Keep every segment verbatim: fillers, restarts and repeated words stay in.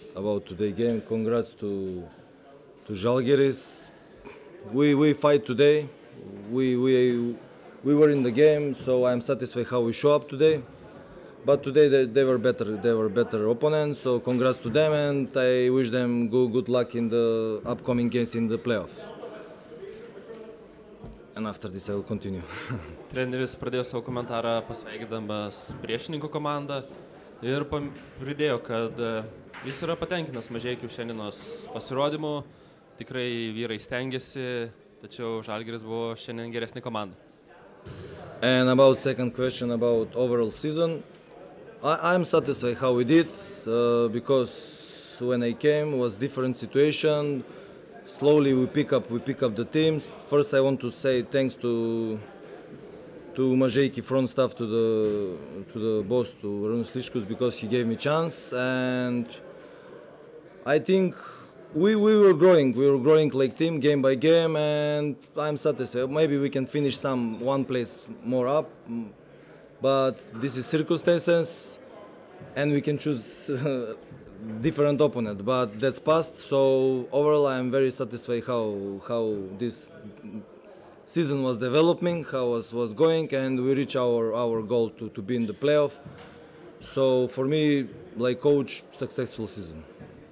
about today game. Congrats to to Žalgiris. We we fight today. We we we were in the game, so I'm satisfied how we show up today. But today they, they were better. They were better opponents. So congrats to them, and I wish them good good luck in the upcoming games in the playoff. And after this, I will continue. Treneris pradėjo savo komentarą pasveikindamas priešininkų komandą ir pridėjo, kad jis yra patenkinęs Mažeikių šiandienos pasirodymu. Tikrai vyrai stengiasi, tačiau Žalgiris buvo šiandien geresnė komanda. And about second question about overall season, I, I'm satisfied how we did uh, because when I came was different situation. Slowly we pick up we pick up the teams. First I want to say thanks to to Mažeikių front staff, to the to the boss, to Arūnas Liškus, because he gave me chance, and I think we we were growing. We were growing like team game by game, and I'm satisfied. Maybe we can finish some one place more up, but this is circumstances, and we can choose different opponent, but that's past. So overall I'm very satisfied how how this season was developing, how was was going, and we reach our our goal to to be in the playoff. So for me, like coach, successful season.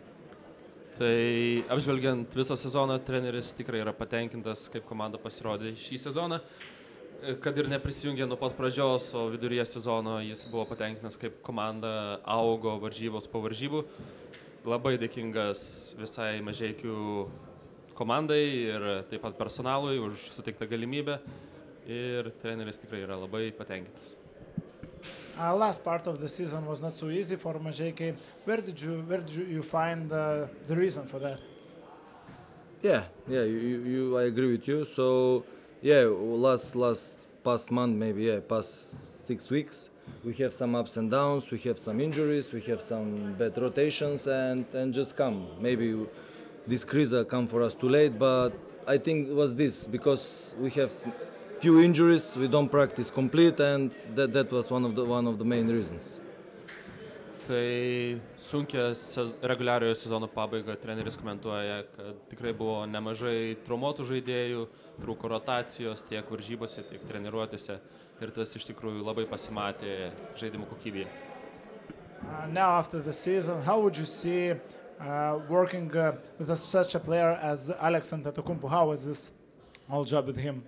Tai apžvelgiant visą sezoną, treneris tikrai yra patenkintas, kaip komanda pasirodė šį sezoną. Kad ir neprisijungė nuo pat pradžios, o viduryje sezono jis buvo patenkintas, kaip komanda augo varžybos po varžybų. Labai dėkingas visai Mažeikių komandai ir taip pat personalui už suteiktą galimybę. Ir treneris tikrai yra labai patenkintas. Uh, last part of the season was not so easy for Mažeikiai. Where did you where did you find uh, the reason for that? Yeah, yeah, you, you, you I agree with you. So. Yeah, last last past month, maybe yeah, past six weeks, we have some ups and downs. We have some injuries. We have some bad rotations, and and just come. Maybe this crisis come for us too late, but I think it was this because we have few injuries. We don't practice complete, and that that was one of the one of the main reasons. Tai sunkia sez, reguliariojo sezono pabaiga treneris komentuoja, kad tikrai buvo nemažai traumuotų žaidėjų, trūko rotacijos tiek varžybose, tiek treniruotėse ir tas iš tikrųjų labai pasimatė žaidimų kokybėje. Uh, now after the season, how would you see uh, working uh, with a, such a player as Alex Antetokounmpo? How was this whole job with him?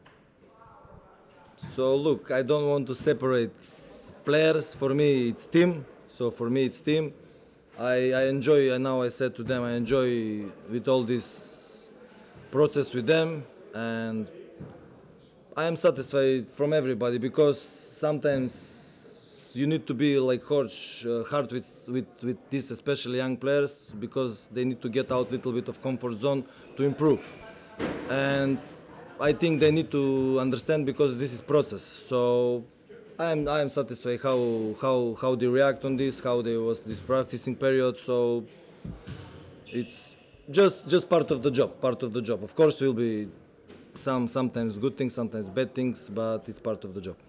So look, I don't want to separate players. For me, it's team. So for me, it's team. I, I enjoy, and now I said to them, I enjoy with all this process with them, and I am satisfied from everybody because sometimes you need to be like Horch, uh, hard with, with, with these especially young players because they need to get out a little bit of comfort zone to improve. And I think they need to understand because this is process. So I am I am satisfied how how how they react on this, how there was this practicing period. So it's just just part of the job, part of the job. Of course, will be some sometimes good things, sometimes bad things, but it's part of the job.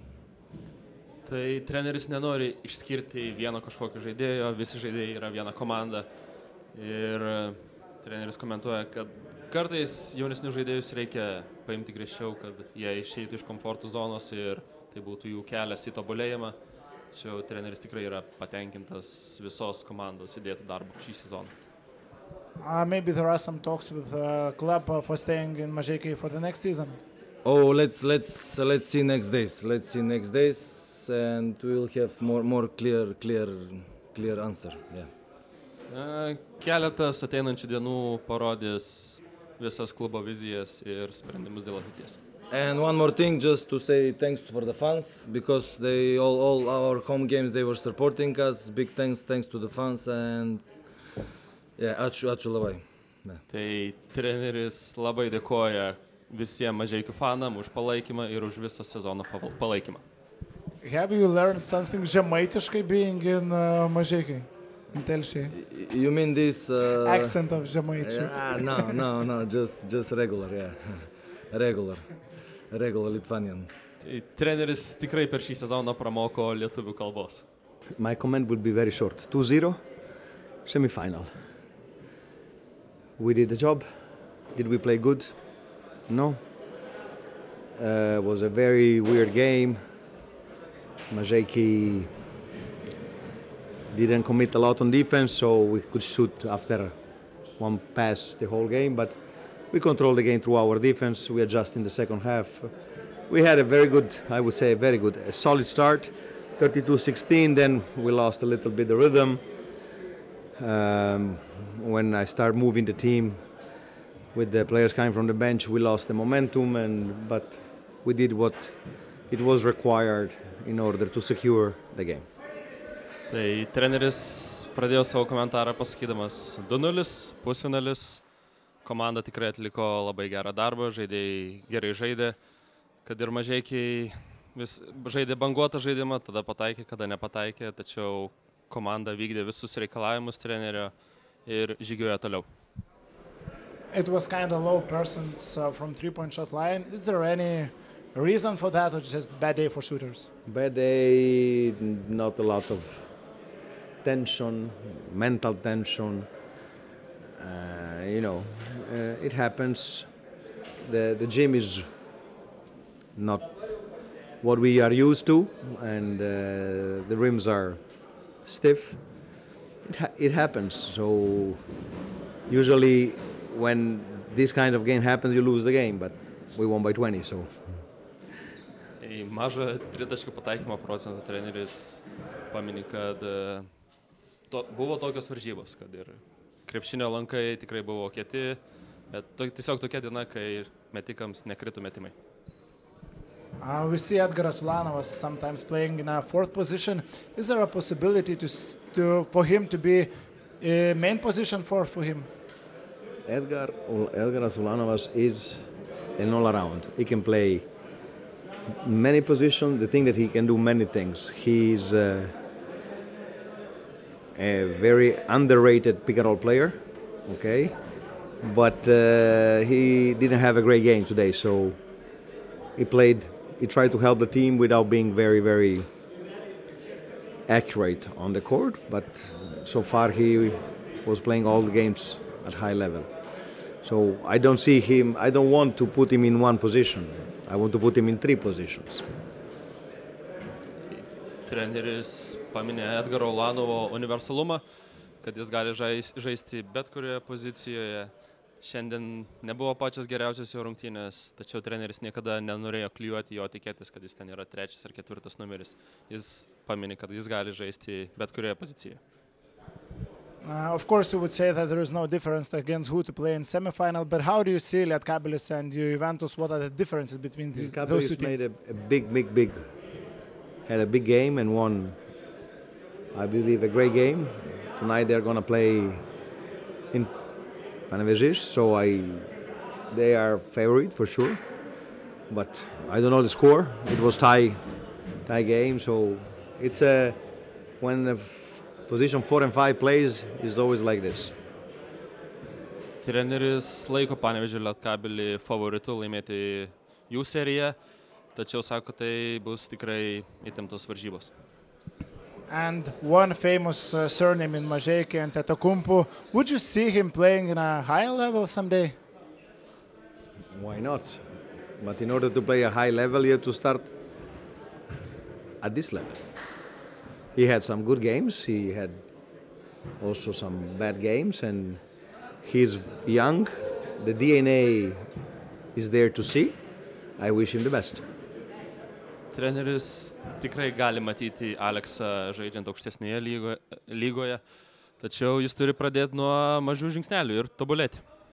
Tai treneris nenori išskirti vieno kažkokio žaidėjo, visi žaidėjai yra viena komanda. Ir treneris komentuoja, kad kartais jaunesnius žaidėjus reikia paimti griežčiau, kad jie išeitų iš komforto zonos ir tai būtų jų kelias į tobulėjimą. Tačiau treneris tikrai yra patenkintas visos komandos įdėtų darbų šį sezoną. Uh, maybe there are some talks with the uh, club uh, for staying in Mažeikiai for the next season. Oh, let's let's uh, let's see next days. Let's see next days, and we'll have more more clear clear clear answer. Yeah. Keletas ateinančių dienų parodys visas klubo vizijas ir sprendimus dėl ateities. And one more thing, just to say thanks for the fans because they all all our home games they were supporting us. Big thanks thanks to the fans and yeah, ačiū ačiū labai. Yeah. Tai treneris labai dėkoja visiems Mažeikių fanam už palaikymą ir už visą sezono palaikymą. Have you learned something žemaitiškai being in uh, Mažeikiai? In Telšiai? You mean this uh, accent of žemaičių? Yeah, no, no, no, just just regular, yeah. Regular. Regular Lithuanian. Tai treneris tikrai per šį sezoną pramoko lietuvių kalbos. My comment will be very short. two zero. Semi-final. We did the job. Did we play good? No. Uh, it was a very weird game. Mažeikiai didn't commit a lot on defense, so we could shoot after one pass the whole game, but we controlled the game through our defense. We adjusted in the second half. We had a very good, I would say, a very good, a solid start, thirty-two sixteen, then we lost a little bit the rhythm. Um, when I started moving the team with the players coming from the bench, we lost the momentum, and but we did what it was required in order to secure the game. Tai treneris pradėjo savo komentarą pasakydamas du nulis, pusfinalis, komanda tikrai atliko labai gerą darbą, žaidėjai gerai žaidė, kad ir Mažeikiai vis žaidė banguotą žaidimą, tada pataikė, kada nepataikė, tačiau komanda vykdė visus reikalavimus trenerio ir žygiojo toliau. It was kind of low percents uh, from three-point shot line. Is there any reason for that, or just bad day for shooters? Bad day, not a lot of tension, mental tension. Uh, you know, uh, it happens. The the gym is not what we are used to, and uh, the rims are stiff. It, ha it happens. So usually, when this kind of game happens, you lose the game. But we won by twenty. So. Į mažą tritaškių pataikymo procentą treneris pamini, kad to, buvo tokios varžybos, kad ir krepšinio lankai tikrai buvo kieti, bet to, tiesiog tokia diena, kai metikams nekrito metimai. Uh, we see Edgaras Ulanovas sometimes playing in a fourth position. Is there a possibility to, to for him to be a main position for, for him? Edgar, Edgaras Ulanovas is an all-around. He can play many positions. The thing that he can do many things. He's uh, a very underrated pick-and-roll player, okay? But uh, he didn't have a great game today, so he played. He tried to help the team without being very, very accurate on the court. But so far, he was playing all the games at high level. So I don't see him. I don't want to put him in one position. I want to put him in three positions. Treneris paminė Edgaro Ulanovo universalumą, kad jis gali žaisti bet kurioje pozicijoje. Šiandien nebuvo pačios geriausios jo rungtynės, tačiau treneris niekada nenorėjo klijuoti jo tikėtis, kad jis ten yra trečias ar ketvirtas numeris. Jis paminė, kad jis gali žaisti bet kurioje pozicijoje. Uh, of course, you would say that there is no difference against who to play in semi-final, but how do you see Lietkabelis and Juventus? What are the differences between these, those two teams? Lietkabelis made a, a big, big, big, had a big game and won, I believe, a great game. Tonight they're going to play in Panevėžys, so I, they are favorite for sure. But I don't know the score. It was tie, tie game, so it's a when the position four and five plays is always like this. Treneris laiko Panevėžio Lietkabelį favoritu laimėti jų seriją, tačiau sako, tai bus tikrai įtemptos varžybos. And one famous uh, surname in Mažeikiai, Antetokounmpo. Would you see him playing in a higher level someday? Why not? But in order to play a high level, you have to start at this level. He had some good games. He had also some bad games, and he's young. The D N A is there to see. I wish him the best. Treneris tikrai gali matyti Aleksą žaidžiant aukštesnėje lygoje, lygoje, tačiau jis turi pradėti nuo mažų žingsnelių ir tobulėti.